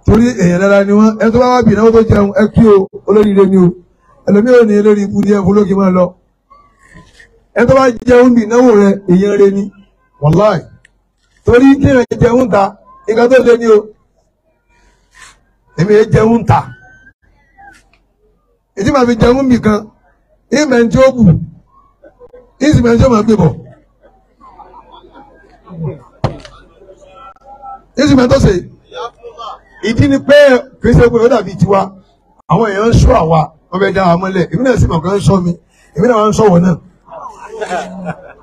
torí èèyàn dára ni wọ́n ẹni tó bá wá bì náà tó jẹun ẹ kí o olóríire ni o ẹlòmíì ò ní lórí ikú ní ẹ̀fọ́ lókè máa lọ ẹni tó bá jẹun bì náwó rẹ èèyàn rẹ ni wàláì torí kí èèyàn jẹun ta nǹkan tó lé ní o èmi yẹn jẹun ta ètí màá fi jẹun bì kan ìmẹ̀ tí ó bù ìsìmẹ̀ tí ó máa gbé bọ̀ ìsìmẹ̀ tó ṣe ìdí ni pé kì í ṣe pé ó dàbí tiwa àwọn èèyàn ń sọ àwa wọn bẹ dá wa mọ́lẹ̀ èmi náà sì mọ̀ kàn ń sọ mi èmi náà wà ń sọ wọn náà